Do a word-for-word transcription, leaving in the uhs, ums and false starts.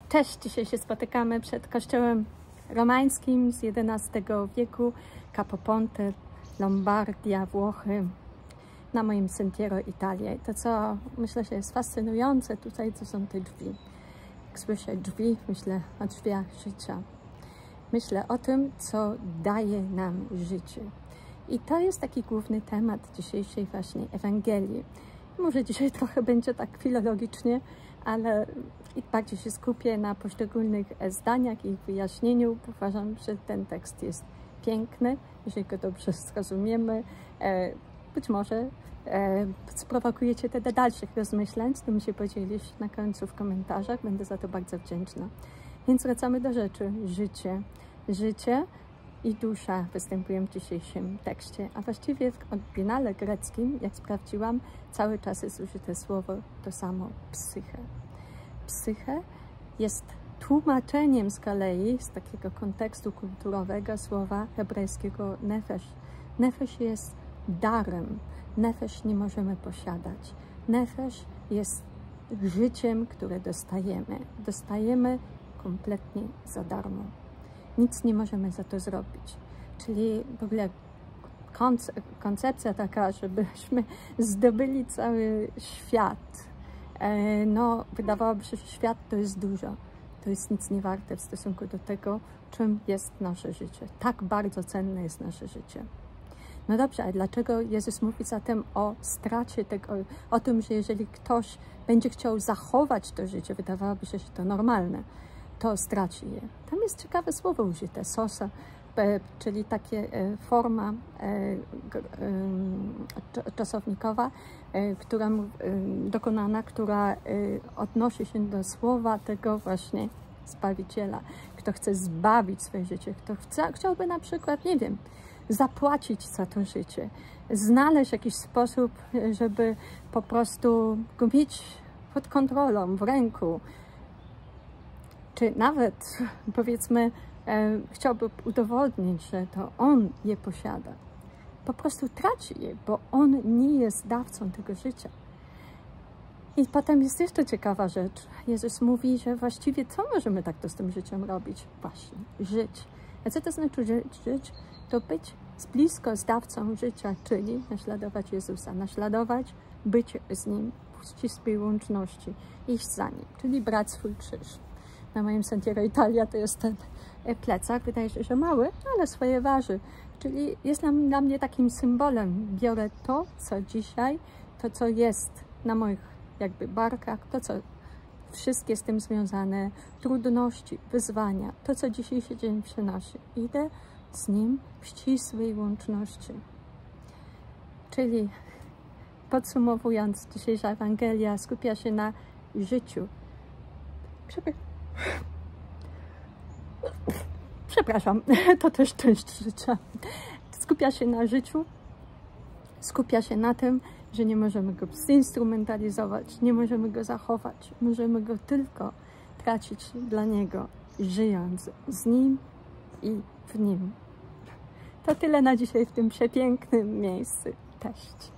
Cześć, dzisiaj się spotykamy przed kościołem romańskim z jedenastego wieku, Capoponte, Lombardia, Włochy, na moim Sentiero Italia. I to, co myślę, że jest fascynujące tutaj, to są te drzwi. Jak słyszę drzwi, myślę o drzwiach życia. Myślę o tym, co daje nam życie. I to jest taki główny temat dzisiejszej właśnie Ewangelii. Może dzisiaj trochę będzie tak filologicznie, ale i bardziej się skupię na poszczególnych zdaniach i ich wyjaśnieniu. Uważam, że ten tekst jest piękny, jeżeli go dobrze zrozumiemy. Być może sprowokujecie te do dalszych rozmyśleń, z tym się podzielisz na końcu w komentarzach. Będę za to bardzo wdzięczna. Więc wracamy do rzeczy. Życie. Życie i dusza występują w dzisiejszym tekście, a właściwie w oryginale greckim, jak sprawdziłam, cały czas jest użyte słowo to samo, psyche. Psyche jest tłumaczeniem z kolei z takiego kontekstu kulturowego słowa hebrajskiego nefesh. Nefesh jest darem, nefesh nie możemy posiadać. Nefesh jest życiem, które dostajemy. Dostajemy kompletnie za darmo. Nic nie możemy za to zrobić. Czyli w ogóle koncepcja taka, żebyśmy zdobyli cały świat. No, wydawałoby się, że świat to jest dużo. To jest nic nie warte w stosunku do tego, czym jest nasze życie. Tak bardzo cenne jest nasze życie. No dobrze, a dlaczego Jezus mówi zatem o stracie tego, o tym, że jeżeli ktoś będzie chciał zachować to życie, wydawałoby się, że to normalne, to straci je. Tam jest ciekawe słowo użyte, sosa, czyli takie forma czasownikowa, która dokonana, która odnosi się do słowa tego właśnie Zbawiciela. Kto chce zbawić swoje życie, kto chce, chciałby na przykład, nie wiem, zapłacić za to życie, znaleźć jakiś sposób, żeby po prostu go mieć pod kontrolą, w ręku, czy nawet, powiedzmy, e, chciałby udowodnić, że to on je posiada. Po prostu traci je, bo on nie jest dawcą tego życia. I potem jest jeszcze ciekawa rzecz. Jezus mówi, że właściwie co możemy tak to z tym życiem robić? Właśnie, żyć. A co to znaczy żyć? Żyć to być z blisko z dawcą życia, czyli naśladować Jezusa, naśladować, być z Nim w ścisłej łączności, iść za Nim, czyli brać swój krzyż. Na moim Sentiero Italia to jest ten plecak, wydaje się, że mały, ale swoje waży. Czyli jest dla mnie takim symbolem. Biorę to, co dzisiaj, to, co jest na moich jakby barkach, to, co wszystkie z tym związane, trudności, wyzwania, to, co dzisiejszy dzień przynosi. Idę z Nim w ścisłej łączności. Czyli podsumowując, dzisiejsza Ewangelia skupia się na życiu. Przepraszam, to też część życia. Skupia się na życiu, skupia się na tym, że nie możemy go zinstrumentalizować, nie możemy go zachować, możemy go tylko tracić dla Niego, żyjąc z Nim i w Nim. To tyle na dzisiaj w tym przepięknym miejscu. Cześć.